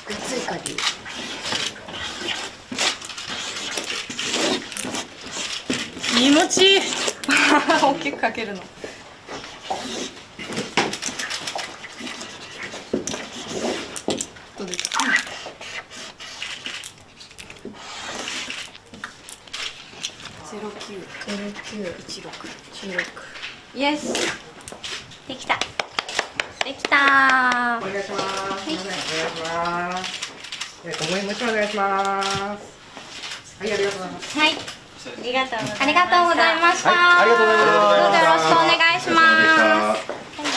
がっつりかける。 気持ちいい。大きくかけるの。どうですか。091616。イエス。できた。できたー。 お願いします。はい、お願いします。小麦もちろんお願いします。はい、ありがとうございます。 はい。ありがとうございました。 はい、ありがとうございます。 どうぞよろしくお願いします。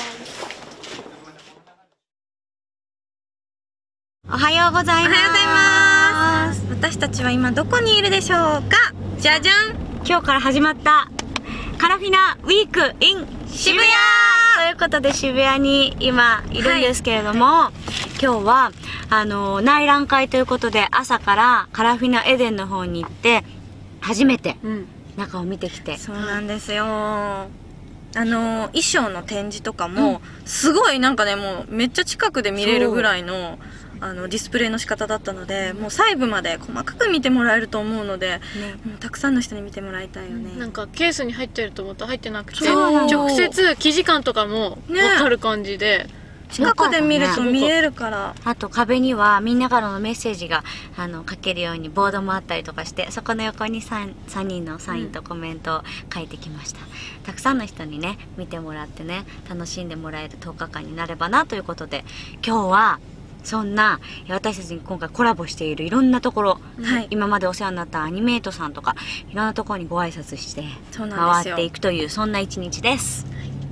おはようございます。おはようございます。私たちは今どこにいるでしょうか。じゃじゃん。今日から始まったカラフィナウィーク in 渋谷ということで渋谷に今いるんですけれども、今日は内覧会ということで朝からカラフィナエデンの方に行って初めて中を見てきて、 そうなんですよ。衣装の展示とかもすごいなんかね、もうめっちゃ近くで見れるぐらいのディスプレイの仕方だったので、もう細部まで細かく見てもらえると思うので、もうたくさんの人に見てもらいたいよね。 なんかケースに入ってると思ったら入ってなくて、 そう直接生地感とかも分かる感じで、 近くで見ると見えるから。 あと壁にはみんなからのメッセージが書けるようにボードもあったりとかして、そこの横に 3人のサインとコメントを書いてきました。たくさんの人にね見てもらってね、楽しんでもらえる10日間になればなということで、今日はそんな私たちに今回コラボしているいろんなところ、今までお世話になったアニメートさんとかいろんなところにご挨拶して回っていくという、そんな一日です。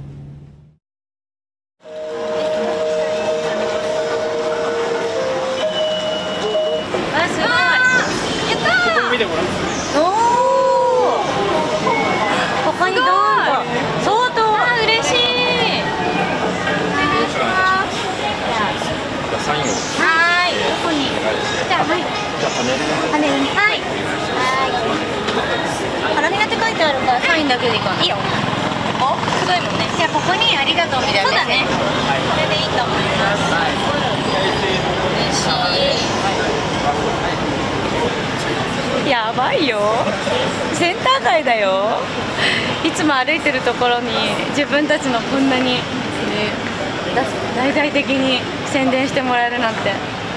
カラフィナって書いてあるからサインだけでいいかな。いいよ。お、すごいもんね。じゃあここにありがとうみたいな。そうだね。これでいいと思います。嬉しい。やばいよ。センター街だよ。いつも歩いてるところに自分たちのこんなに、大々的に宣伝してもらえるなんて。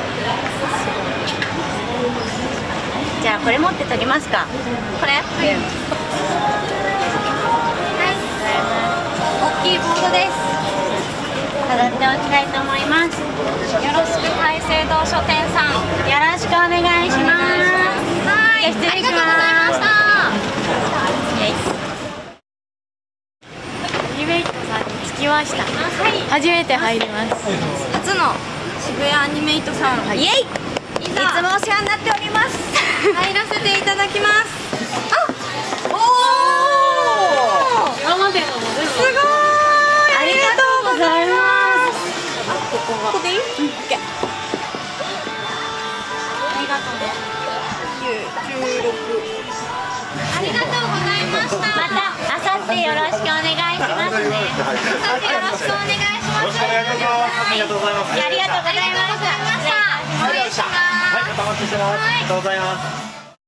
じゃあこれ持って撮りますか。これ？はい。大きいボードです。飾っておきたいと思います。よろしく大聖堂書店さん。よろしくお願いします。はい。失礼します。ありがとうございました。 アニメイトさんに着きました。初めて入ります。 初の渋谷アニメイトさん。 イエイ。いつもお世話になっております。 入らせていただきます。 今までのも全部すごい。 ありがとうございます。 ここでいい？ありがとうね。9、16。ありがとうございました。 またあさってよろしくお願いしますね。 あさってよろしくお願いします。 ありがとうございます。 ありがとうございました。 失礼します。 はい、お待ちしてます。ありがとうございます。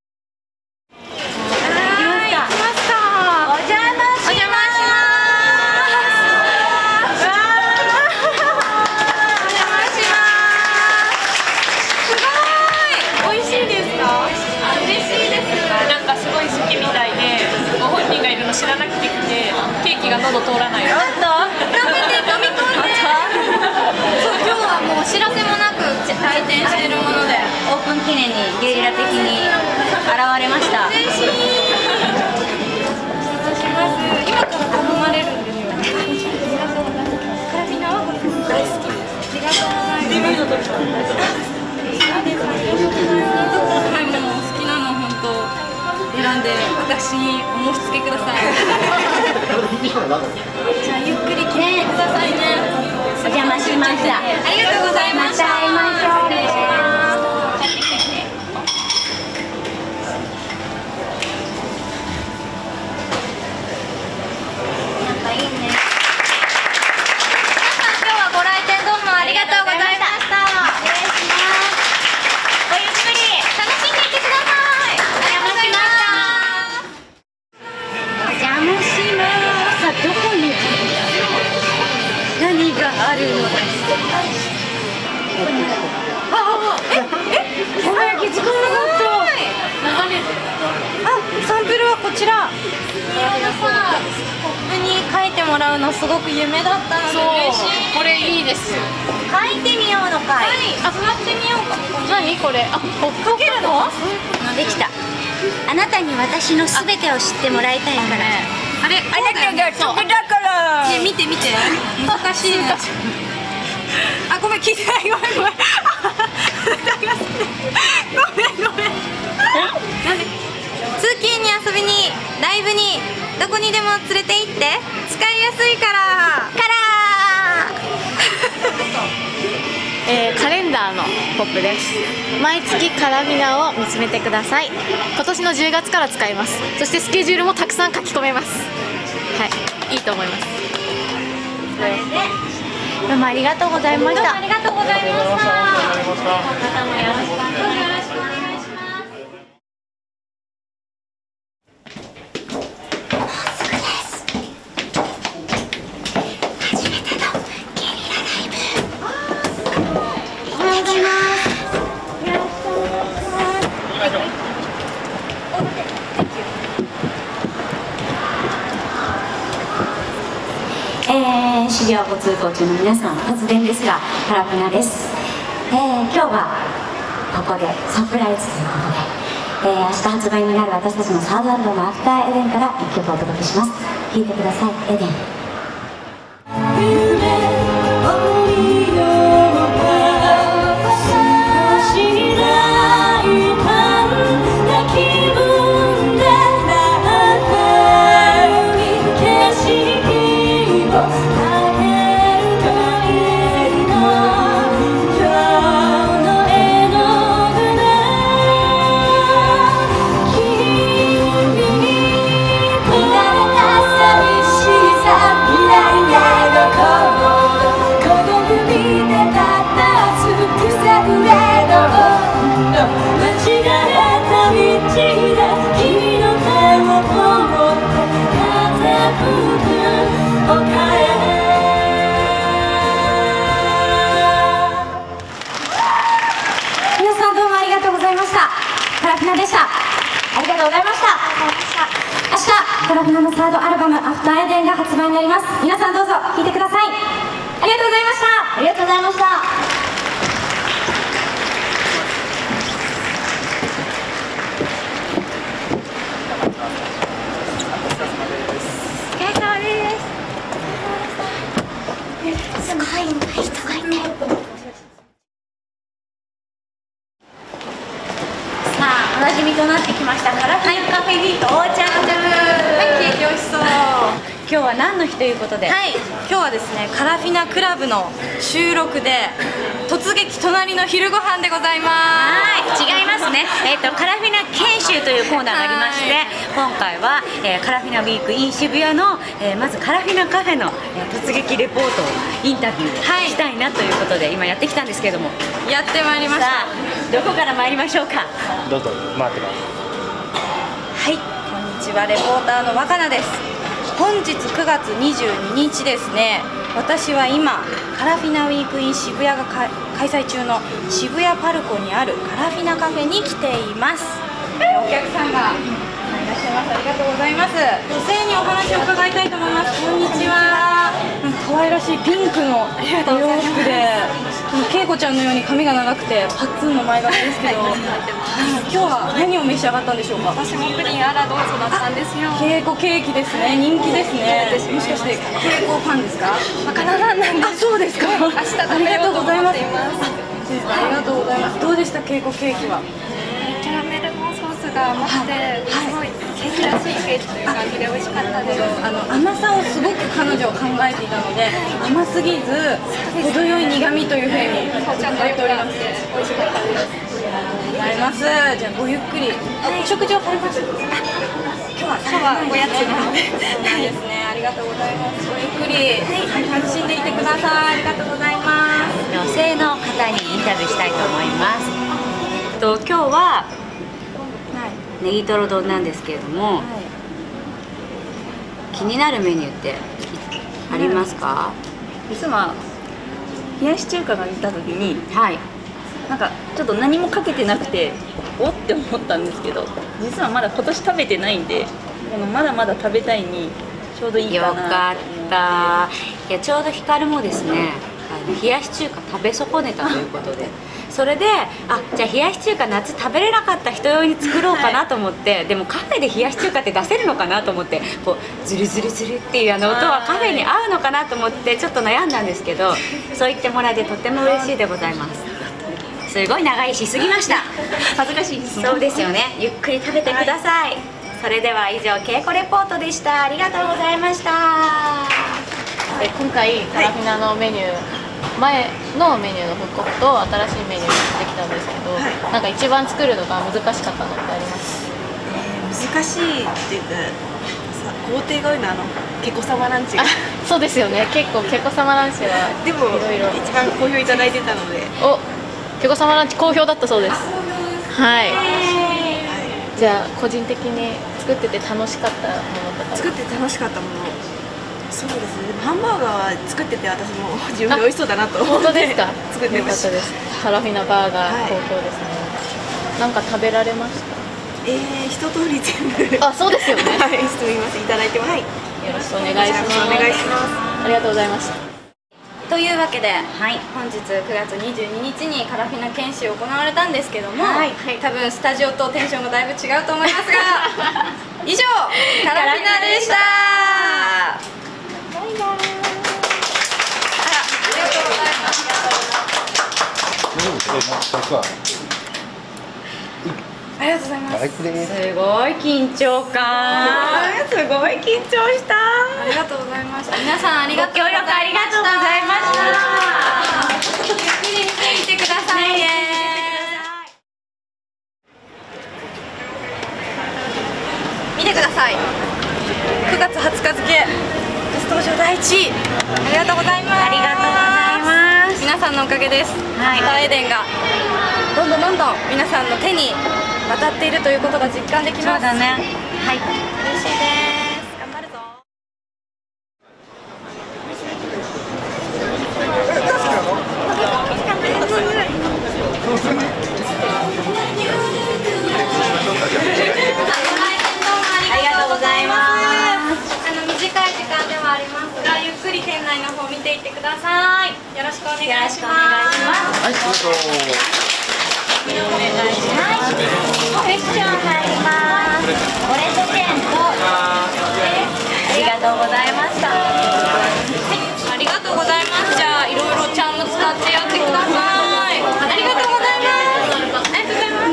知らなくて来て、ケーキが喉通らない。 食べて飲み込んで。そう、今日はもうお知らせもなく開店してるもので、 オープン記念にゲリラ的に現れました。 嬉しい。失礼します。今から頼まれるんですよ。ありがとうございます。カラフィナは大好きです。ありがとうございます。DVD の時から。ありがとうございます。はい、もう好きなの本当。選んで私にお申し付けください。じゃあゆっくり聞いてくださいね。 お邪魔しました。 ありがとうございました。 また会いましょう。 失礼します。 なんかいいね。 皆さん今日はご来店どうもありがとうございました。 失礼します。 があるのです。 この焼き時間があった。サンプルはこちら。ポップに書いてもらうのすごく夢だったので嬉しい。 これいいです。 書いてみようのかい。 あ、座ってみようか。 何これ？あ、ポップ書けるの？ できた。あなたに私のすべてを知ってもらいたいから。 あれ、あなたが得だから。ね、見て見て。難しい。あ、ごめん、聞いてない。ごめんごめん。ごめん。通勤に遊びに、ライブに、どこにでも連れて行って。使いやすいから。 カレンダーのポップです。毎月カラビナを見つめてください。今年の10月から使います。そしてスケジュールもたくさん書き込めます。はい、いいと思います。 どうもありがとうございました。 ありがとうございました。 またもよろしくお願いします。修行ご通行中の皆さん、突然ですがカラフナです。今日はここでサプライズということで、明日発売になる私たちのサードアルバム「アフターエデン」から1曲お届けします。聴いてください。エデン。 カラフナでした。ありがとうございました。明日カラフナのサードアルバム「アフターエデン」が発売になります。皆さんどうぞ聴いてください。ありがとうございました。 ありがとうございました。 お疲れ様です。 すごい人がいて。おなじみとなってきましたカラフナカフェに到着。はい、 ケーキ美味しそう。 今日は何の日ということで、 はい、今日はですねカラフィナクラブの収録で突撃隣の昼ご飯でございます。 はい、違いますね。カラフィナ研修というコーナーがありまして、今回は、カラフィナウィーク in 渋谷の、まずカラフィナカフェの、突撃レポートインタビューしたいなということで、今やってきたんですけれども、 やってまいりました。 さあどこから参りましょうか。 どうぞ回ってます。 はい、こんにちは、レポーターの若菜です。本日9月22日ですね、私は今カラフィナウィークイン渋谷が開催中の渋谷パルコにあるカラフィナカフェに来ています。お客さんがいらっしゃいます。ありがとうございます。女性にお話を伺いたいと思います。こんにちは。可愛らしいピンクのお洋服で、恵子ちゃんのように髪が長くてパッツンの前髪ですけど、今日は何を召し上がったんでしょうか。 私もプリンあらどうぞだったんですよ。 恵子ケーキですね。人気ですね。もしかして恵子ファンですか。 カナダなんです。 あ、そうですか。 明日食べようと思っています。 ありがとうございます。どうでした恵子ケーキは。 キャラメルのソースが甘くて、すごいケーキらしいケーキという感じで美味しかったです。 甘さをすごく彼女は考えていたので、甘すぎず程よい苦味というふうにちゃんとよくなって美味しかったです。 ありがとうございます。じゃあごゆっくりお食事をされます。今日はおやつがいいですね。ありがとうございます。ごゆっくり楽しんでいてください。ありがとうございます。 女性の方にインタビューしたいと思います。今日はネギトロ丼なんですけれども、気になるメニューってありますか？ いつも冷やし中華が出た時にはい。 なんかちょっと何もかけてなくておって思ったんですけど、実はまだ今年食べてないんで、このまだまだ食べたいにちょうどいいよかなと思って。 かったいやちょうどヒカルもですね冷やし中華食べ損ねたということで、それでじゃあ冷やし中華夏食べれなかった人用に作ろうかなと思って、でもカフェで冷やし中華って出せるのかなと思って、こうズルズルズルっていう音はカフェに合うのかなと思ってちょっと悩んだんですけど、そう言ってもらえてとても嬉しいでございます。すごい長いしすぎました。 恥ずかしいですね。 そうですよね。ゆっくり食べてください。それでは以上稽古レポートでした。ありがとうございました。 今回カラフィナのメニュー、前のメニューの復刻と新しいメニューができたんですけど、なんか一番作るのが難しかったのってあります？ 難しいっていうか工程が多いのはケコ様ランチがそうですよね。結構ケコ様ランチはでもいろいろ一番好評いただいてたので、 ケコ様ランチ好評だったそうです。はい。じゃあ個人的に作ってて楽しかったものとか。 作って楽しかったもの、そうですね。ハンバーガーは作ってて私も自分で美味しそうだなと思って本当ですか？ 作ってました。 よかったです。カラフィナバーガー好評ですね。なんか食べられました？ 一通り全部そうですよね。 はい、すみませんいただいてます。はい、 よろしくお願いします。 お願いします。 ありがとうございました。 というわけで、本日9月22日にカラフィナ研修行われたんですけども、多分スタジオとテンションがだいぶ違うと思いますが以上カラフィナでした。ありがとうございます。ありがとうございます。 すごい緊張感。 すごい緊張した。 ありがとうございました。皆さんありがとうございました。 ご協力ありがとうございました。 ゆっくり見てみてくださいね。見てください。9月20日付初登場第1位。ありがとうございます。 ありがとうございます。 皆さんのおかげです。スターエデンがどんどん皆さんの手に渡っているということが実感できます。 そうだね。はい。 嬉しいです。頑張るぞ。ありがとうございます。短い時間ではありますが、ゆっくり店内の方見ていってください。よろしくお願いします。 クエスチョン入ります。オレンジチェーンとありがとうございました。 ありがとうございます。じゃあいろいろチャーム使ってやってください。ありがとうございます。ありがとうございます。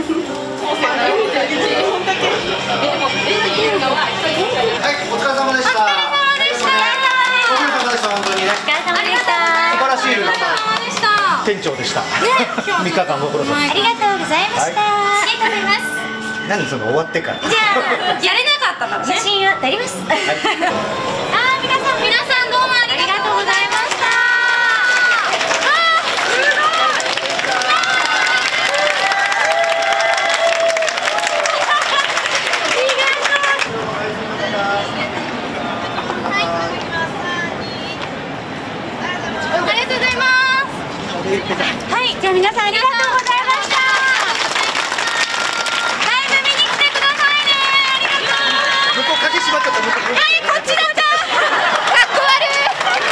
はい、お疲れ様でした。お疲れ様でした。本当にね。 お疲れ様でした。 素晴らしいルナさん。店長でした。3日間ご苦労様。 ありがとうございました。 ありがとうございます。 何その終わってから。 じゃあやれなかったからね。 写真を撮ります。 皆さんどうもありがとうございました。 はい、じゃあ皆さんありがとうございました。 ライブ見に来てくださいね。ありがとう。 向こう鍵閉まっちゃった。 こっちだった。かっこ悪い。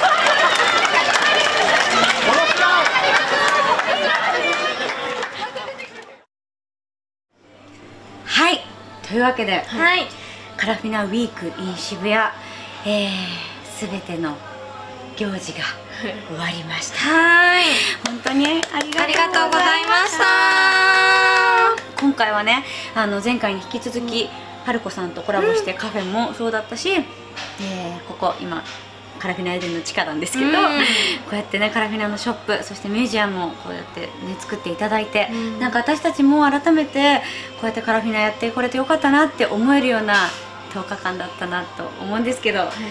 はい、というわけで、カラフィナウィーク in 渋谷、すべての行事が終わりました。本当にありがとうございました。今回はね、前回に引き続きパルコさんとコラボしてカフェもそうだったし、ここ今カラフィナエデンの地下なんですけど、こうやってねカラフィナのショップ、そしてミュージアムをこうやってね作っていただいて、なんか私たちも改めてこうやってカラフィナやってこれてよかったなって思えるような10日間だったなと思うんですけど、今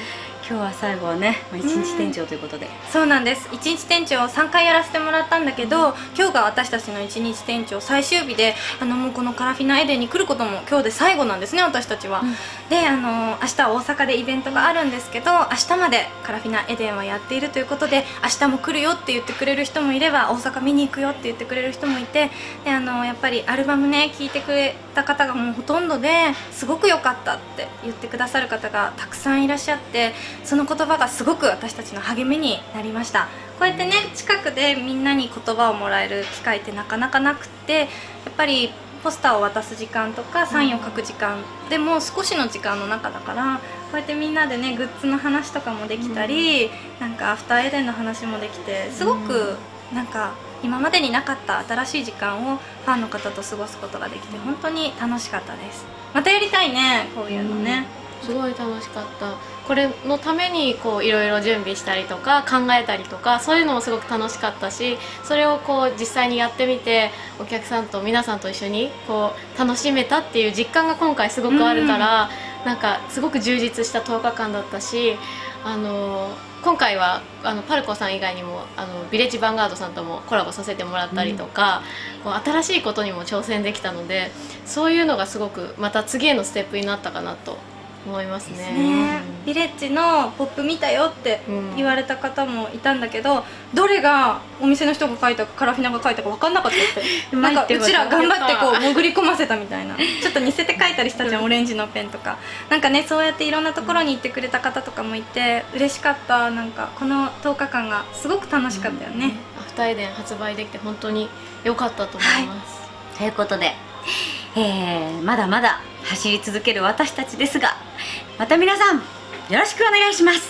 今日は最後はね、一日店長ということで、 そうなんです。一日店長3回やらせてもらったんだけど、今日が私たちの一日店長最終日で、もうこのカラフィナエデンに来ることも今日で最後なんですね、私たちは。で、明日は大阪でイベントがあるんですけど、明日までカラフィナエデンはやっているということで、明日も来るよって言ってくれる人もいれば、大阪見に行くよって言ってくれる人もいて、でやっぱりアルバムね聴いてくれた方がもうほとんどで、すごく良かったって言ってくださる方がたくさんいらっしゃって、その言葉がすごく私たちの励みになりました。こうやってね、近くでみんなに言葉をもらえる機会ってなかなかなくって、やっぱりポスターを渡す時間とかサインを書く時間でも少しの時間の中だから、こうやってみんなでねグッズの話とかもできたり、なんかアフターエデンの話もできて、すごくなんか今までになかった新しい時間をファンの方と過ごすことができて、本当に楽しかったです。またやりたいね、こういうのね。 すごい楽しかった。これのためにこういろいろ準備したりとか考えたりとか、そういうのもすごく楽しかったし、それをこう実際にやってみてお客さんと皆さんと一緒にこう楽しめたっていう実感が今回すごくあるから、なんかすごく充実した10日間だったし、今回はパルコさん以外にもビレッジヴァンガードさんともコラボさせてもらったりとか、こう新しいことにも挑戦できたので、そういうのがすごくまた次へのステップになったかなと思いますね。 ビレッジのポップ見たよって言われた方もいたんだけど、どれがお店の人が書いたかカラフィナが書いたか分かんなかったってなんかうちら頑張ってこう潜り込ませたみたいな、ちょっと似せて書いたりしたじゃん、オレンジのペンとか。なんかね、そうやっていろんなところに行ってくれた方とかもいて嬉しかった。なんかこの10日間がすごく楽しかったよね。 アフターエデン発売できて本当に良かったと思います。 ということで、まだまだ走り続ける私たちですが、また皆さんよろしくお願いします。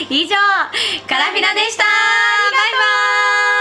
待っててください。 以上、カラフィナでした。バイバーイ。